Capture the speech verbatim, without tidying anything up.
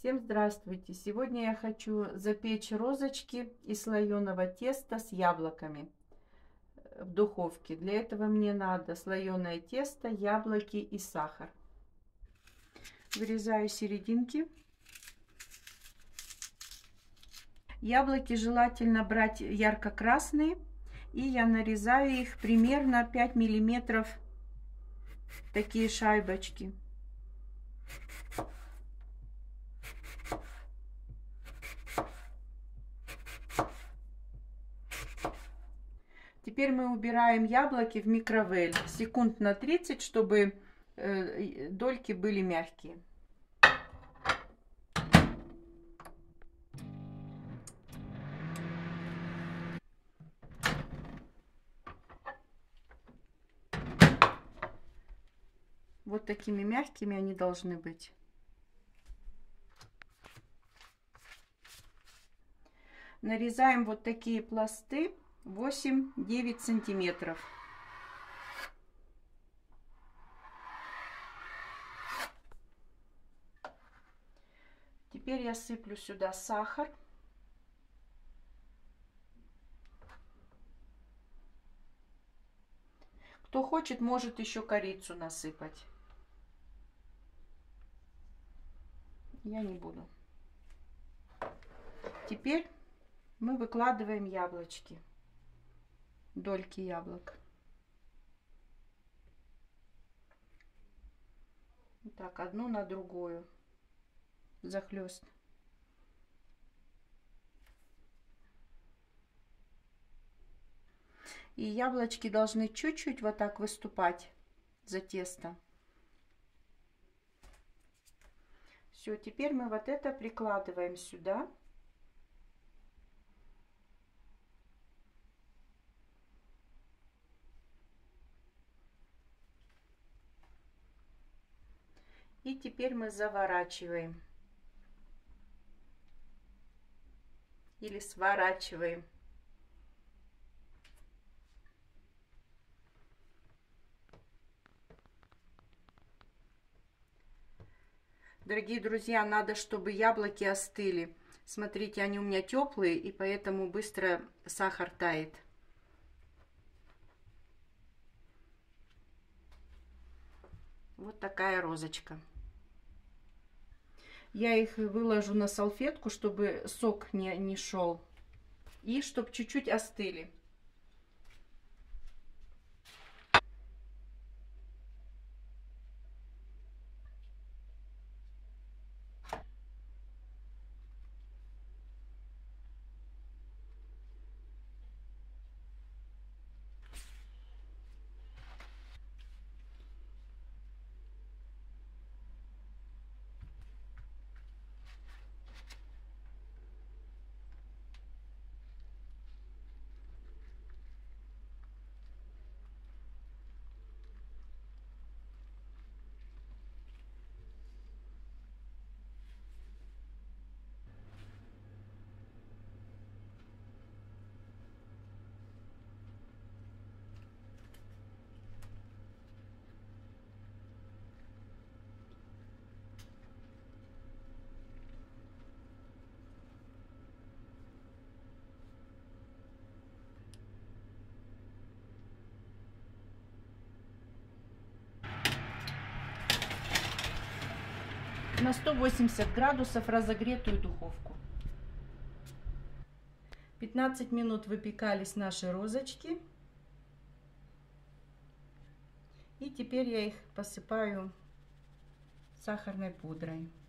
Всем здравствуйте! Сегодня я хочу запечь розочки из слоеного теста с яблоками в духовке. Для этого мне надо слоеное тесто, яблоки и сахар. Вырезаю серединки. Яблоки желательно брать ярко-красные, и я нарезаю их примерно пять миллиметров, такие шайбочки. Теперь мы убираем яблоки в микровель секунд на тридцать, чтобы э, дольки были мягкие. Вот такими мягкими они должны быть. Нарезаем вот такие пласты восемь-девять сантиметров. Теперь я сыплю сюда сахар. Кто хочет, может еще корицу насыпать. Я не буду. Теперь мы выкладываем яблочки, дольки яблок. Так, одну на другую, захлест. И яблочки должны чуть-чуть вот так выступать за тесто. Все, теперь мы вот это прикладываем сюда. И теперь мы заворачиваем или сворачиваем. Дорогие друзья, надо, чтобы яблоки остыли. Смотрите, они у меня теплые, и поэтому быстро сахар тает. Вот такая розочка. Я их выложу на салфетку, чтобы сок не, не шел. И чтобы чуть-чуть остыли. На сто восемьдесят градусов разогретую духовку. пятнадцать минут выпекались наши розочки. И теперь я их посыпаю сахарной пудрой.